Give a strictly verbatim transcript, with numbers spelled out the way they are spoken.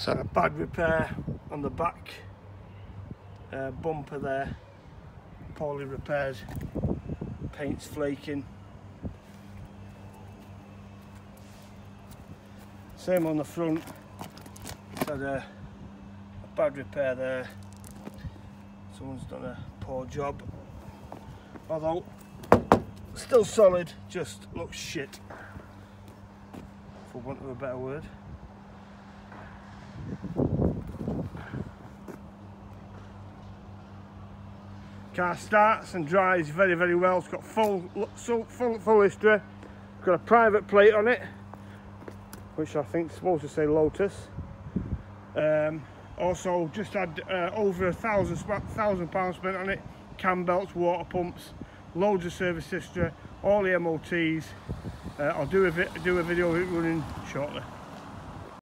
So a bad repair on the back uh, bumper there, poorly repaired, paint's flaking. Same on the front, it's had a, a bad repair there. Someone's done a poor job, although still solid, just looks shit, for want of a better word. Car starts and dries very very well. It's got full full full history. It's got a private plate on it, which I think is supposed to say Lotus. Um, also just had uh, over a thousand thousand pounds spent on it. Cam belts, water pumps, loads of service history, all the M O Ts. Uh, I'll do a, vi do a video of it running shortly.